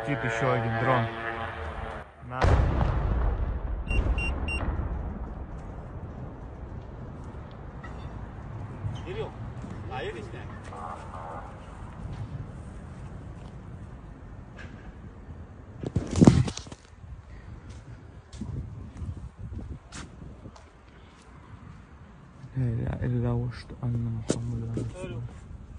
летит еще один дрон. На. Кирилл, а 여기 있네. لا إله إلا واشهد أن محمدا رسول الله.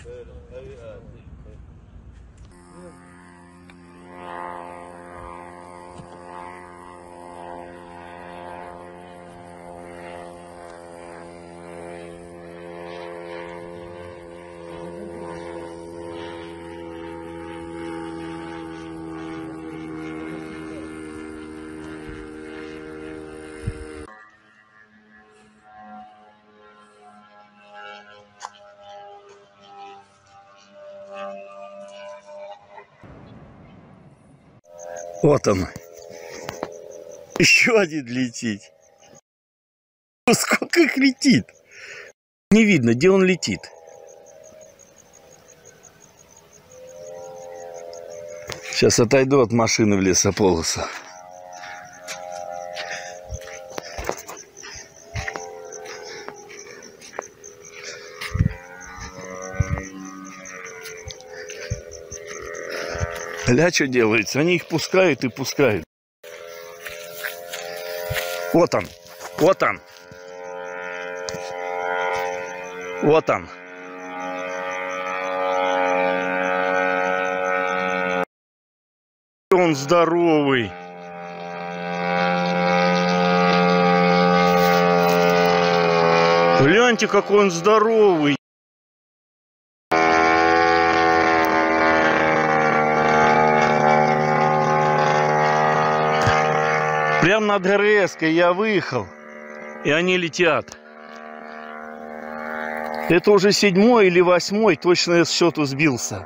Вот он. Еще один летит. Сколько их летит? Не видно, где он летит. Сейчас отойду от машины в лесополосу. Ля, что делается? Они их пускают и пускают. Вот он. Вот он. Вот он. Он здоровый. Гляньте, какой он здоровый. Прям над ГРС-кой я выехал, и они летят. Это уже 7-й или 8-й, точно я с счету сбился.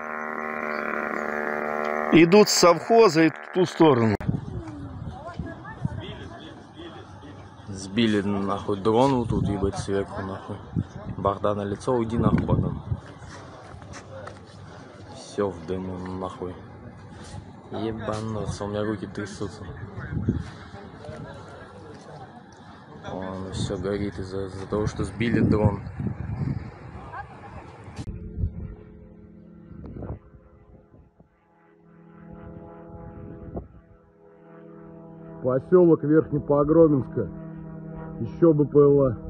Идут с совхоза и в ту сторону. Сбили нахуй дрон вот тут, ебать, сверху нахуй. Бахда на лицо, уйди нахуй потом. Все в дыму нахуй. Ебануться, у меня руки трясутся. Он все горит из-за того, что сбили дрон. Поселок Верхнепогроменска. Еще бы БПЛА.